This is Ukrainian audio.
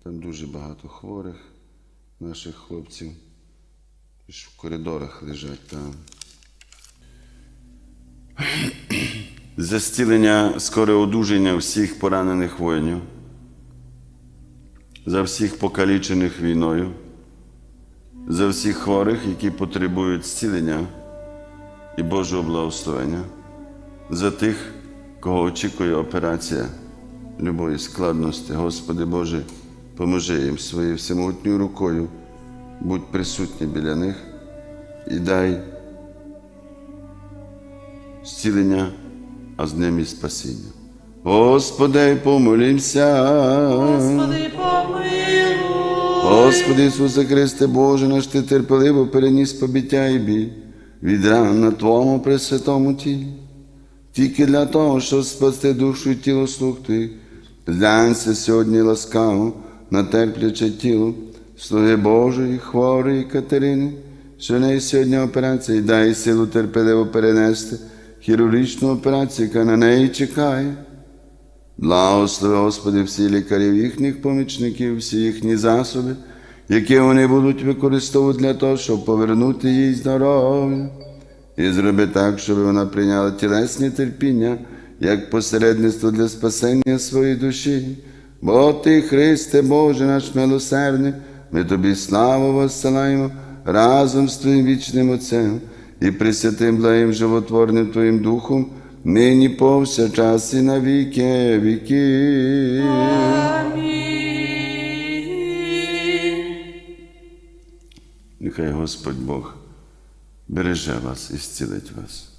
Там дуже багато хворих наших хлопців. В коридорах лежать там. За зцілення, скоре одужання всіх поранених воїнів, за всіх покалічених війною, за всіх хворих, які потребують зцілення і Божого благословення, за тих, кого очікує операція любої складності. Господи Боже, поможи їм своєю всемогутньою рукою, будь присутній біля них і дай зцілення, а з ним і спасіння. Господи, помолімся. Господи, помилуй. Господи Ісусе Христе, Боже наш, Ти терпеливо переніс побиття і біль від ран на Твоєму пресвятому тілі. Тільки для того, щоб спасти душу і тіло слуг Твоїх, глянься сьогодні ласкаво на терпляче тіло слуги Божої, хворої Катерини, що в неї сьогодні операція, і дай силу терпеливо перенести хірургічну операцію, яка на неї чекає. Благослови, Господи, всі лікарів, їхніх помічників, всі їхні засоби, які вони будуть використовувати для того, щоб повернути їй здоров'я. І зроби так, щоб вона прийняла тілесні терпіння, як посередництво для спасення своєї душі. Бо Ти, Христе Боже наш милосердний, ми Тобі славу воссилаємо разом з Твоїм вічним Отцем і Пресвятим благим животворним Твоїм Духом, нині повсякчас і на віки віків. Амінь. Нехай Господь Бог береже вас і зцілить вас.